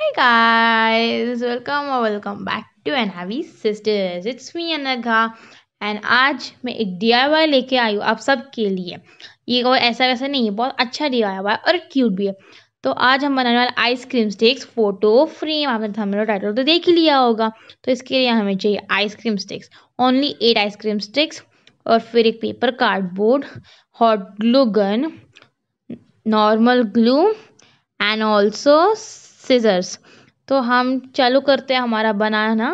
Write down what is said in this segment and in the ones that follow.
guys, welcome back to Anavi Sisters. It's me Anagha and आज मैं एक DIY लेके आई हूँ आप सबके लिए। ये कोई ऐसा वैसा नहीं है, बहुत अच्छा DIY और क्यूट भी है। तो आज हम बनाने वाले आइसक्रीम स्टिक्स फोटो फ्रेम। आपने थंबनेल टाइटल तो देख ही लिया होगा। तो इसके लिए हमें चाहिए ice cream sticks, only 8 ice cream sticks, और फिर एक paper cardboard, hot glue gun, normal glue and also scissors. तो हम चालू करते हैं हमारा बनाना।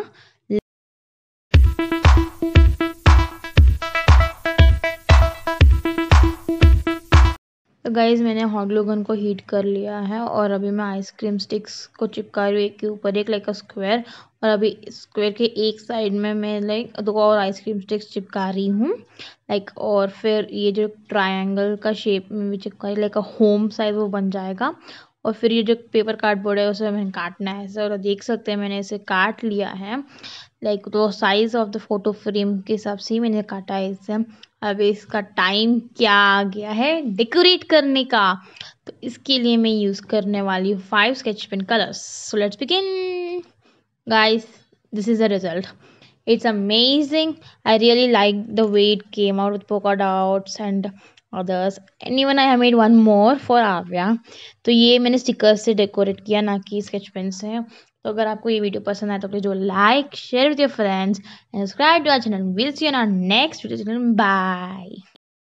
तो गाइज मैंने हॉट ग्लू गन को हीट कर लिया है और अभी मैं आइसक्रीम स्टिक्स को चिपका रही हूँ एक के ऊपर एक, लाइक अ स्क्वायर। और अभी स्क्वायर के एक साइड में मैं लाइक 2 और आइसक्रीम स्टिक्स चिपका रही हूँ लाइक। और फिर ये जो ट्रायंगल का शेप में भी चिपका रही, लाइक अ होम साइज वो बन जाएगा। और फिर ये जो पेपर कार्डबोर्ड है उसे हमें काटना है ऐसे, और देख सकते हैं मैंने इसे काट लिया है लाइक तो size of the photo frame के हिसाब से ही मैंने काटा है इसे। अब इसका टाइम क्या आ गया है डेकोरेट करने का। तो इसके लिए मैं यूज करने वाली हूँ 5 sketch pen colours. So let's begin guys, this is the result. It's amazing. I really like the way it came out with polka dots and others. And even I have made one more for Avya. तो ये मैंने stickers से decorate किया, ना कि sketch pen से। तो अगर आपको ये वीडियो पसंद आए तो please do like, share with your friends and subscribe to our channel. Will see you in our next video. Bye.